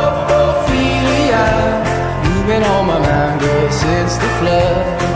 Ophelia, you've been on my mind, girl, since the flood.